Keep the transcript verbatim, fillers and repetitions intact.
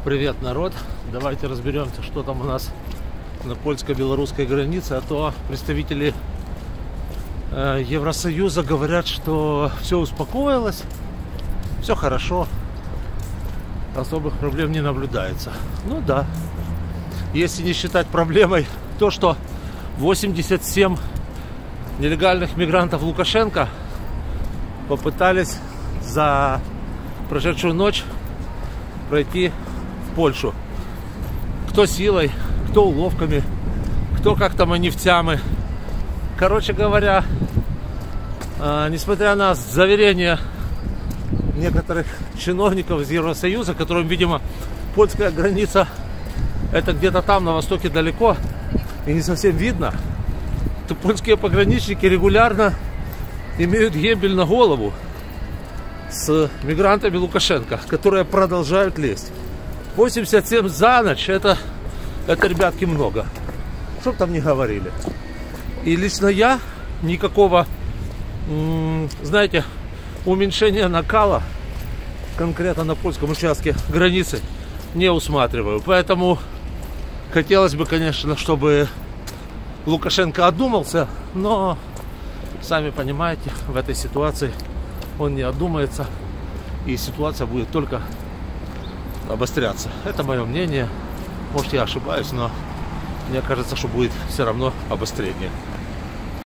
Привет, народ! Давайте разберемся, что там у нас на польско-белорусской границе. А то представители э, Евросоюза говорят, что все успокоилось, все хорошо, особых проблем не наблюдается. Ну да, если не считать проблемой то, что восемьдесят семь нелегальных мигрантов Лукашенко попытались за прошедшую ночь пройти в Польшу. Кто силой, кто уловками, кто как-то маневцями. Короче говоря, э, несмотря на заверения некоторых чиновников из Евросоюза, которым, видимо, польская граница это где-то там на востоке далеко и не совсем видно, то польские пограничники регулярно имеют гебель на голову с мигрантами Лукашенко, которые продолжают лезть. восемьдесят семь за ночь, это, это, ребятки, много. Чтоб там не говорили. И лично я никакого, знаете, уменьшения накала конкретно на польском участке границы не усматриваю. Поэтому хотелось бы, конечно, чтобы Лукашенко одумался, но, сами понимаете, в этой ситуации он не одумается, и ситуация будет только обостряться. Это мое мнение. Может, я ошибаюсь, но мне кажется, что будет все равно обострение.